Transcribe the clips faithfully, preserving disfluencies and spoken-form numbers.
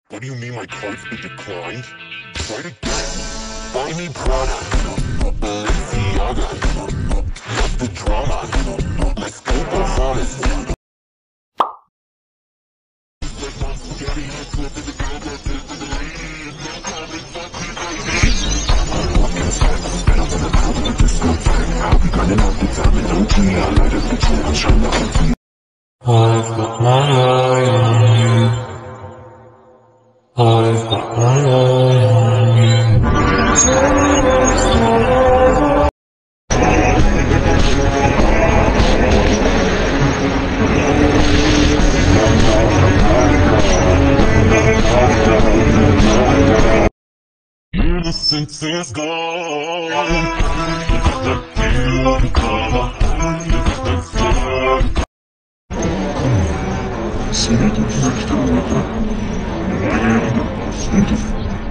What do you mean my card's been declined? Try it again. Buy me Prada. Balenciaga. Love the drama. Let's go Bahamas. I've got my eye on you. I've got my eye on you. Innocence is gone. The beauty color. The sun. その時が来たのだ。お前が選んだのはその時。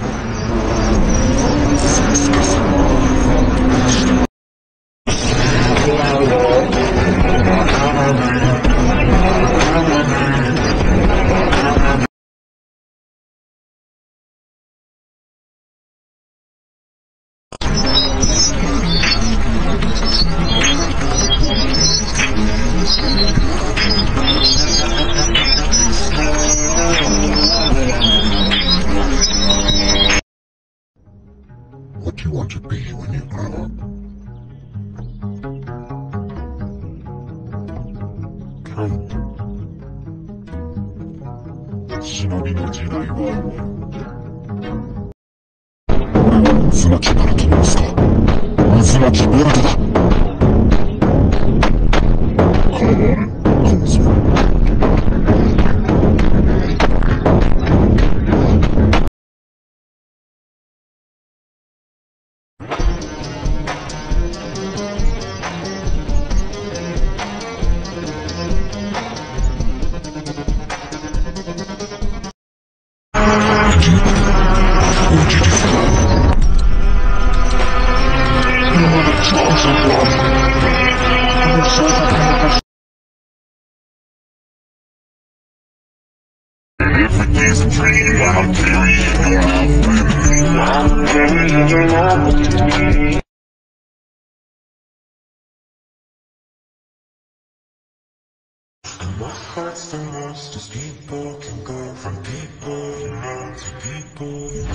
さすがさ。What do you want to be when you grow up? Count. 忍びの時代は終わる。俺は渦巻きボルトの息子、渦巻きボルトだ。変わる、構造。Everything's a dream, I'm carrying your love with me. I'm carrying your love with me. And my heart's the most as people can go from people you know to people you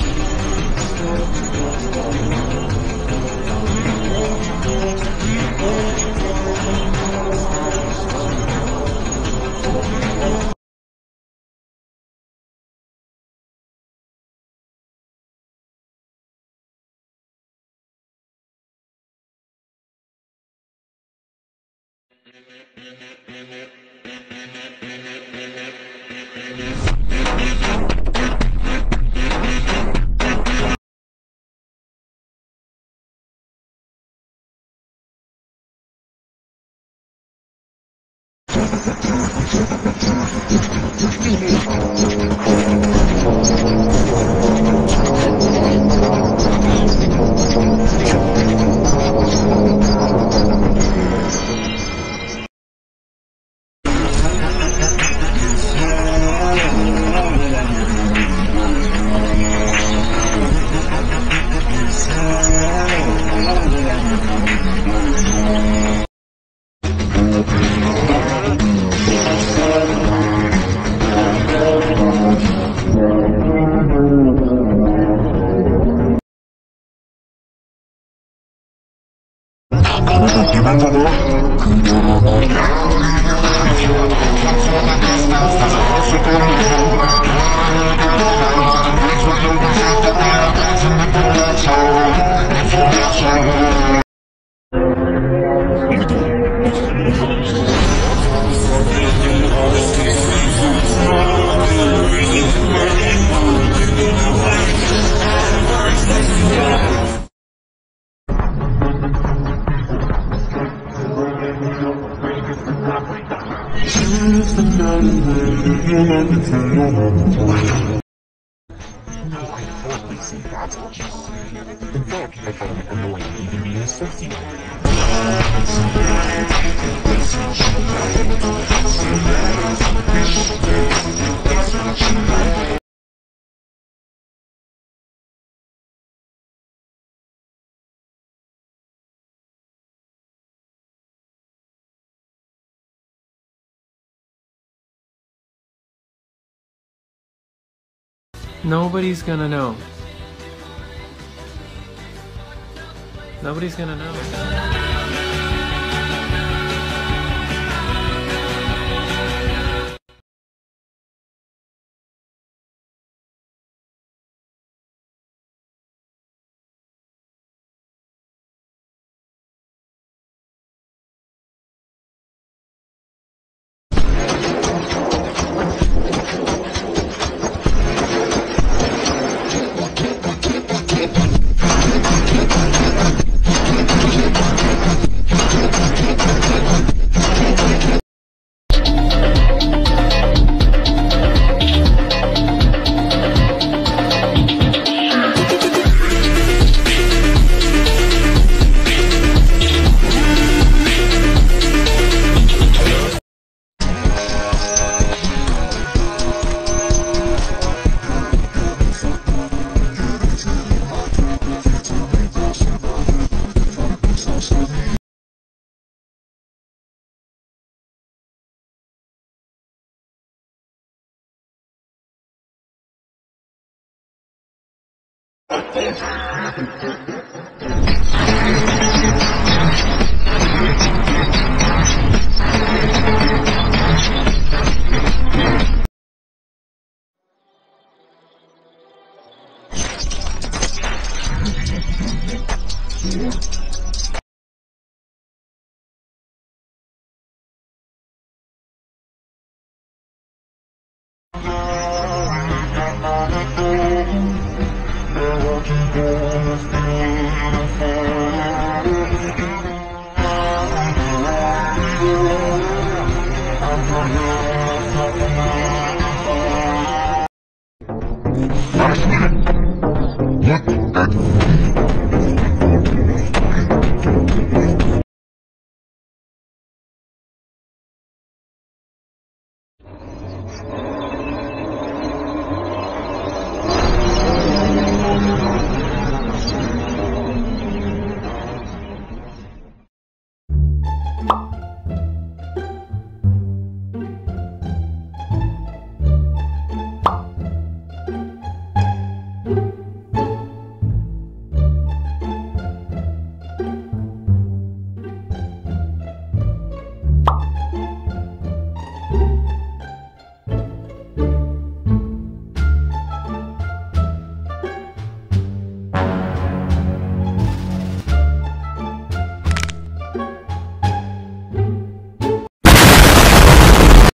In fact, I find it annoying even being associated. Nobody's gonna know. Nobody's gonna know.